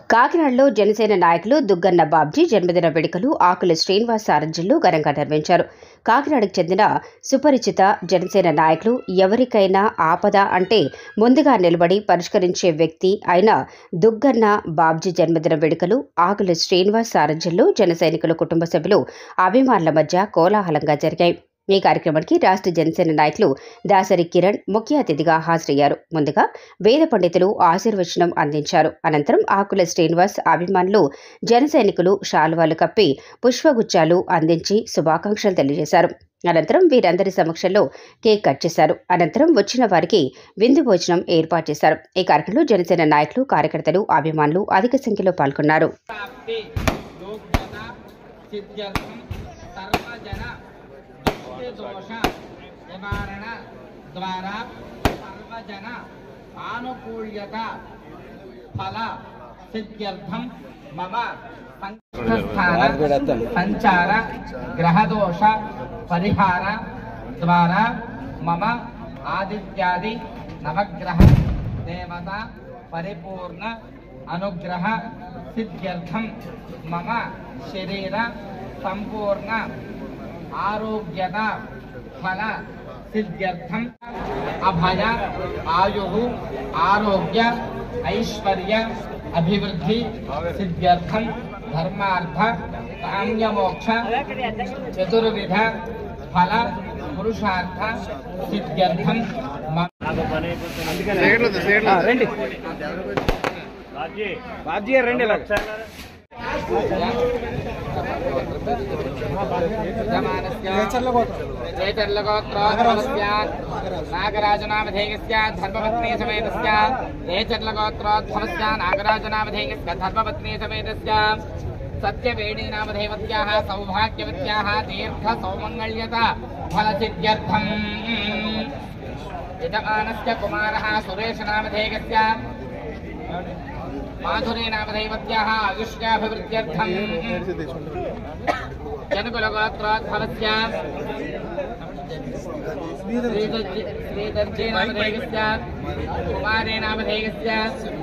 కాకినాడలో జనసేన నాయకులు దుగ్గన్న బాబ్జీ జన్మదిన వేడుకలు ఆకుల శ్రీనివాస్ సారథ్యంలో ఘనంగా నిర్వహించారు. కాకినాడకు చెందిన సుపరిచిత జనసేన నాయకులు ఎవరికైనా ఆపద అంటే ముందుగా నిలబడి పరిష్కరించే వ్యక్తి అయిన దుగ్గన్న బాబ్జీ జన్మదిన వేడుకలు ఆకుల శ్రీనివాస్ సారథ్యంలో జన సైనికుల కుటుంబ సభ్యులు అభిమానుల మధ్య కోలాహలంగా జరిగాయి. ఈ కార్యక్రమానికి రాష్ట్ర జనసేన నాయకులు దాసరి కిరణ్ ముఖ్య అతిథిగా హాజరయ్యారు. ముందుగా వేద పండితులు ఆశీర్వచనం అందించారు. అనంతరం ఆకుల శ్రీనివాస్ అభిమానులు జన సైనికులు శాలువాలు కప్పి పుష్పగుచ్చాలు అందించి శుభాకాంక్షలు తెలియజేశారు. అనంతరం వీరందరి సమక్షంలో కేక్ కట్ చేశారు. అనంతరం వచ్చిన వారికి విందు భోజనం ఏర్పాటు చేశారు. ఈ కార్యక్రమంలో జనసేన నాయకులు, కార్యకర్తలు, అభిమానులు అధిక సంఖ్యలో పాల్గొన్నారు. दोष निवारण द्वारा सर्वजन आनुकूल्यता फल सिद्ध्यर्थम मम संस्थान संचार ग्रह दोष परिहार द्वारा मम आदित्यादि नवग्रह देवता परिपूर्ण अनुग्रह सिद्ध्यर्थम मम शरीर संपूर्ण आरोग्यता फल सिद्ध्यर्थम अभय आयु आरोग्य ऐश्वर्य अभिवृद्धि सिद्ध्यर्थम धर्मार्थ काम्य मोक्ष चतुर्विध फल पुरुषार्थ सिद्ध्यर्थम नागराजनामधेयस्य धर्मपत्नी समेतस्य जयचर्लगोत्रोद्भवस्य नागराजनामधेयस्य धर्मपत्नी समेतस्य सत्यवेणीनामधेयवत्याः सौभाग्यवत्याः दीर्घ सौमङ्गल्यता फलसिद्ध्यर्थम् यजमानस्य कुमारः सुरेशनामधेयस्य माधुरीनामधेयवत्याः आयुष्याभिवृद्ध्यर्थम् जनकुलगोत्रोद्भवस्य श्रीदर्जीनामधेयस्य कुमारेनामधेयस्य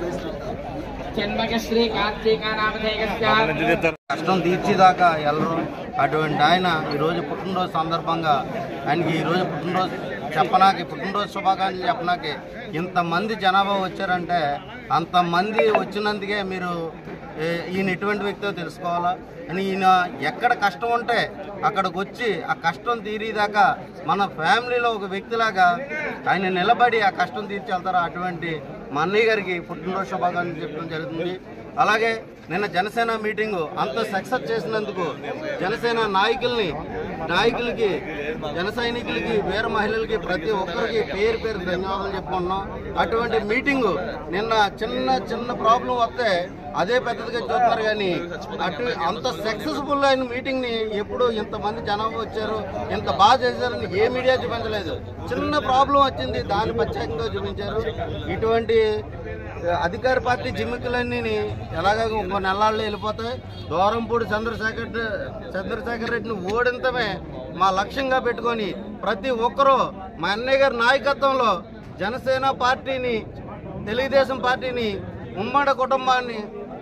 जन्मश्री कार्तिकानामधेयस्य కష్టం తీర్చిదాకా ఎల్లరు అటువంటి ఆయన ఈరోజు పుట్టినరోజు సందర్భంగా ఆయనకి ఈరోజు పుట్టినరోజు చెప్పనాకి పుట్టినరోజు శుభాకాంక్షలు చెప్పనాకి ఇంతమంది జనాభా వచ్చారంటే అంతమంది వచ్చినందుకే మీరు ఈయన ఎటువంటి వ్యక్తితో తెలుసుకోవాలా అని ఈయన ఎక్కడ కష్టం ఉంటే అక్కడికి వచ్చి ఆ కష్టం తీరేదాకా మన ఫ్యామిలీలో ఒక వ్యక్తిలాగా ఆయన నిలబడి ఆ కష్టం తీర్చేళ్తారు. అటువంటి మా అన్నయ్య గారికి పుట్టినరోజు శుభాకాంక్షలు చెప్పడం జరుగుతుంది. అలాగే నిన్న జనసేన మీటింగు అంత సక్సెస్ చేసినందుకు జనసేన నాయకులకి జన సైనికులకి వీర మహిళలకి ప్రతి ఒక్కరికి పేరు పేరు ధన్యవాదాలు చెప్పుకుంటున్నాం. అటువంటి మీటింగు నిన్న చిన్న ప్రాబ్లం వస్తే అదే పెద్దదిగా చూస్తున్నారు కానీ అంత సక్సెస్ఫుల్ అయిన మీటింగ్ని ఎప్పుడు ఇంతమంది జనాభా వచ్చారు, ఇంత బాగా చేశారని ఏ మీడియా చూపించలేదు. చిన్న ప్రాబ్లం వచ్చింది, దాన్ని ప్రత్యేకంగా చూపించారు. ఇటువంటి అధికార పార్టీ జిమ్మికలన్నీ ఎలాగ ఇంకో నెలల్లో వెళ్ళిపోతాయి. దూరంపూడి చంద్రశేఖర్ రెడ్డిని ఓడించడమే మా లక్ష్యంగా పెట్టుకొని ప్రతి ఒక్కరూ మా అన్నయ్య గారి నాయకత్వంలో జనసేన పార్టీని, తెలుగుదేశం పార్టీని, ఉమ్మడి కుటుంబాన్ని,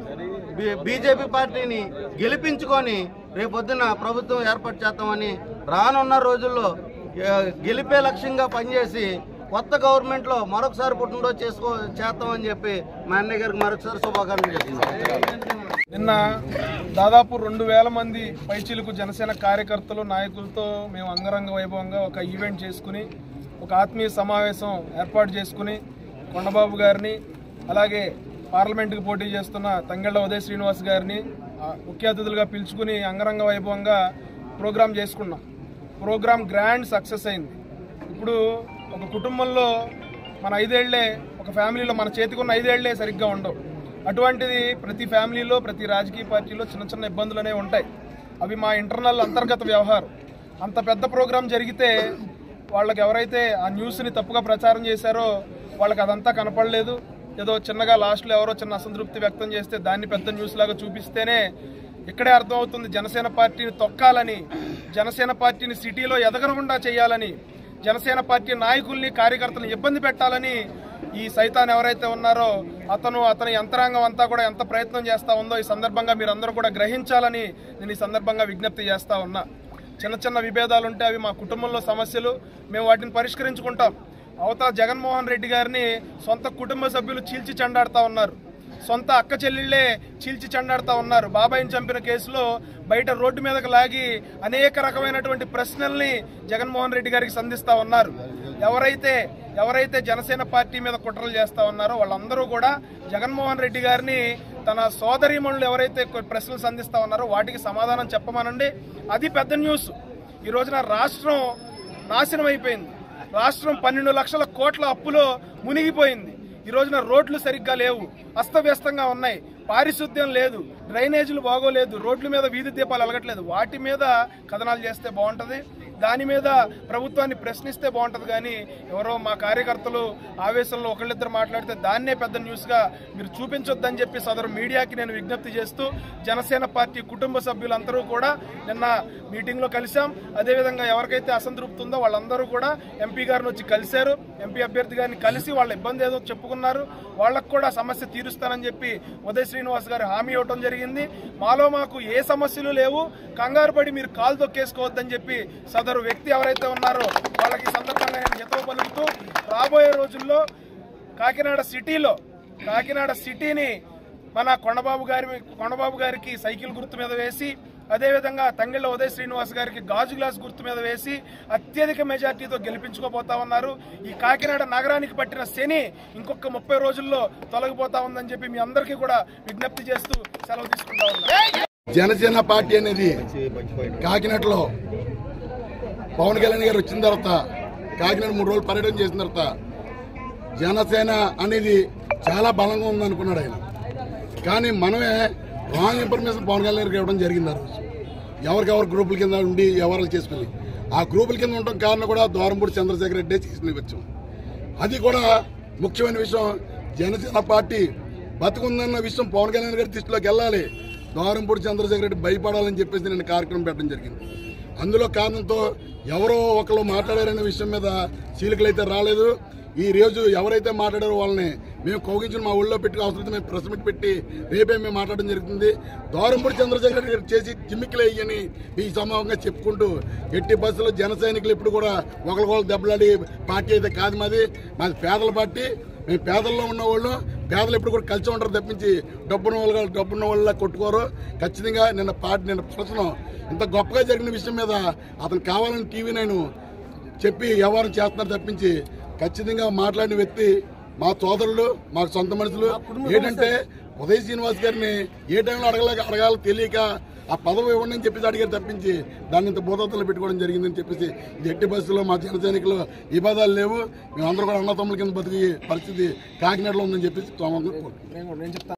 బీజేపీ పార్టీని గెలిపించుకొని రేపొద్దున ప్రభుత్వం ఏర్పాటు చేస్తామని రానున్న రోజుల్లో గెలిపే లక్ష్యంగా పనిచేసి కొత్త గవర్నమెంట్లో మరొకసారి పుట్టినరోజు చేస్తామని చెప్పి మా అన్నయ్య గారికి మరొకసారి శుభాకాంక్షలు చెప్తున్నాం. నిన్న దాదాపు 2000 మంది పైచీలకు జనసేన కార్యకర్తలు, నాయకులతో మేము అంగరంగ వైభవంగా ఒక ఈవెంట్ చేసుకుని ఒక ఆత్మీయ సమావేశం ఏర్పాటు చేసుకుని కొండబాబు గారిని, అలాగే పార్లమెంటుకు పోటీ చేస్తున్న తంగెళ్ల ఉదయ శ్రీనివాస్ గారిని ముఖ్య అతిథులుగా పిలుచుకుని అంగరంగ వైభవంగా ప్రోగ్రాం చేసుకున్నాం. ప్రోగ్రాం గ్రాండ్ సక్సెస్ అయింది. ఇప్పుడు ఒక కుటుంబంలో మన 5 ఏళ్లే, ఒక ఫ్యామిలీలో మన చేతికి ఉన్న 5 ఏళ్లే సరిగ్గా ఉండవు. అటువంటిది ప్రతి ఫ్యామిలీలో, ప్రతి రాజకీయ పార్టీలో చిన్న ఇబ్బందులు అనేవి ఉంటాయి. అవి మా ఇంటర్నల్ అంతర్గత వ్యవహారం. అంత పెద్ద ప్రోగ్రాం జరిగితే వాళ్ళకి ఎవరైతే ఆ న్యూస్ని తప్పుగా ప్రచారం చేశారో వాళ్ళకి అదంతా కనపడలేదు. ఏదో చిన్నగా లాస్ట్లో ఎవరో చిన్న అసంతృప్తి వ్యక్తం చేస్తే దాన్ని పెద్ద న్యూస్ లాగా చూపిస్తేనే ఇక్కడే అర్థమవుతుంది జనసేన పార్టీని తొక్కాలని, జనసేన పార్టీని సిటీలో ఎదగకుండా చేయాలని, జనసేన పార్టీ నాయకుల్ని, కార్యకర్తలను ఇబ్బంది పెట్టాలని ఈ సైతాన్ ఎవరైతే ఉన్నారో అతని యంత్రాంగం అంతా కూడా ఎంత ప్రయత్నం చేస్తూ ఉందో ఈ సందర్భంగా మీరందరూ కూడా గ్రహించాలని నేను ఈ సందర్భంగా విజ్ఞప్తి చేస్తూ ఉన్నా. చిన్న చిన్న విభేదాలు ఉంటే అవి మా కుటుంబంలో సమస్యలు, మేము వాటిని పరిష్కరించుకుంటాం. అవతల జగన్మోహన్ రెడ్డి గారిని సొంత కుటుంబ సభ్యులు చీల్చి చెండాడుతూ ఉన్నారు, సొంత అక్క చెల్లెళ్లే చీల్చి చెండాడుతూ ఉన్నారు. బాబాయిని చంపిన కేసులో బయట రోడ్డు మీదకి లాగి అనేక రకమైనటువంటి ప్రశ్నల్ని జగన్మోహన్ రెడ్డి గారికి సంధిస్తూ ఉన్నారు. ఎవరైతే జనసేన పార్టీ మీద కుట్రలు చేస్తూ ఉన్నారో వాళ్ళందరూ కూడా జగన్మోహన్ రెడ్డి గారిని తన సోదరీమణులు ఎవరైతే ప్రశ్నలు సంధిస్తూ ఉన్నారో వాటికి సమాధానం చెప్పమనండి. అది పెద్ద న్యూస్. ఈ రోజున రాష్ట్రం నాశనం అయిపోయింది. రాష్ట్రం 12 లక్షల కోట్ల అప్పులో మునిగిపోయింది. ఈ రోజున రోడ్లు సరిగ్గా లేవు, అస్తవ్యస్తంగా ఉన్నాయి, పారిశుద్ధ్యం లేదు, డ్రైనేజీలు బాగోలేదు, రోడ్ల మీద వీధి దీపాలు వెలగట్లేదు. వాటి మీద కథనాలు చేస్తే బాగుంటుంది, దాని మీద ప్రభుత్వాన్ని ప్రశ్నిస్తే బాగుంటుంది. కానీ ఎవరో మా కార్యకర్తలు ఆవేశంలో ఒకళ్ళిద్దరు మాట్లాడితే దాన్నే పెద్ద న్యూస్గా మీరు చూపించొద్దని చెప్పి సదరు మీడియాకి నేను విజ్ఞప్తి చేస్తూ, జనసేన పార్టీ కుటుంబ సభ్యులందరూ కూడా నిన్న మీటింగ్లో కలిశాం. అదేవిధంగా ఎవరికైతే అసంతృప్తి ఉందో వాళ్ళందరూ కూడా ఎంపీ గారిని వచ్చి కలిశారు. ఎంపీ అభ్యర్థి గారిని కలిసి వాళ్ళ ఇబ్బంది ఏదో చెప్పుకున్నారు. వాళ్ళకు కూడా సమస్య తీరుస్తానని చెప్పి ఉదయ్ శ్రీనివాస్ గారు హామీ ఇవ్వడం జరిగింది. మాకు ఏ సమస్యలు లేవు, కంగారు పడి మీరు కాలు తొక్కేసుకోవద్దని చెప్పి సదరు వ్యక్తి ఎవరైతే ఉన్నారో వాళ్ళకి సందర్భంగా నేను హితవు పలుకుతూ, రాబోయే రోజుల్లో కాకినాడ సిటీని మన కొండబాబు గారికి సైకిల్ గుర్తు మీద వేసి, అదేవిధంగా తంగెళ్ళ ఉదయ్ శ్రీనివాస్ గారికి గాజు గ్లాస్ గుర్తు మీద వేసి అత్యధిక మెజార్టీతో గెలిపించుకోబోతా ఉన్నారు. ఈ కాకినాడ నగరానికి పట్టిన శని ఇంకొక 30 రోజుల్లో తొలగిపోతా ఉందని చెప్పి మీ అందరికీ కూడా విజ్ఞప్తి చేస్తూ సెలవు తీసుకుంటా ఉన్నారు. జనసేన పార్టీ అనేది కాకినాడలో పవన్ కళ్యాణ్ గారు వచ్చిన తర్వాత కాకినాడ 3 రోజులు పర్యటన చేసిన తర్వాత జనసేన అనేది చాలా బలంగా ఉందనుకున్నాడు ఆయన. కానీ మనమే రాంగ్ ఇన్ఫర్మేషన్ పవన్ కళ్యాణ్ గారికి ఇవ్వడం జరిగింది. ఆ రోజు ఎవరికెవరు గ్రూపుల కింద ఉండి ఎవరు చేసుకుని ఆ గ్రూపుల కింద ఉండటం కారణం కూడా ద్వారంపూడి చంద్రశేఖర్ రెడ్డి చేసిన విషయం. అది కూడా ముఖ్యమైన విషయం. జనసేన పార్టీ బతుకుందన్న విషయం పవన్ కళ్యాణ్ గారి దృష్టిలోకి వెళ్ళాలి, ద్వారంపూడి చంద్రశేఖర్ రెడ్డి భయపడాలని చెప్పేసి నేను కార్యక్రమం పెట్టడం జరిగింది. అందులో కారణంతో ఎవరో ఒకరు మాట్లాడారనే విషయం మీద చీలికలు అయితే రాలేదు. ఈ రోజు ఎవరైతే మాట్లాడారో వాళ్ళని మేము కౌగించిన మా ఊళ్ళో పెట్టి అవసరం మేము ప్రెస్ మీట్ పెట్టి రేపే మేము మాట్లాడడం జరుగుతుంది. ద్వారంపూడి చంద్రశేఖర్ గారు చేసి జిమ్మికిలే అయ్యని ఈ సమూహంగా చెప్పుకుంటూ ఎట్టి బస్సులో జన సైనికులు ఇప్పుడు కూడా ఒకరికొకరు దెబ్బలాడి పార్టీ అయితే కాదు. మాది పేదల పార్టీ. మేము పేదల్లో ఉన్న వాళ్ళు పేదలు ఎప్పుడు కూడా కలిసి ఉంటారు తప్పించి డబ్బున్న వాళ్ళ కొట్టుకోరు. ఖచ్చితంగా నిన్న ప్రశ్న ఇంత గొప్పగా జరిగిన విషయం మీద అతను కావాలని TV9 చెప్పి వ్యవహారం చేస్తున్నారు తప్పించి ఖచ్చితంగా మాట్లాడిన వ్యక్తి మా సోదరులు, మాకు సొంత మనుషులు. ఏంటంటే ఉదయ్ శ్రీనివాస్ గారిని ఏ టైంలో అడగాలో తెలియక ఆ పదవి ఇవ్వండి అని చెప్పేసి అడిగారు తప్పించి దాన్ని ఇంత భూతత్తులు పెట్టుకోవడం జరిగిందని చెప్పేసి ఇది ఎట్టి బస్సులో మా జన సైనికులు వివాదాలు లేవు. మేమందరూ కూడా అన్నతమ్ముల కింద బతికి పరిస్థితి కాకినాడలో ఉందని చెప్పేసి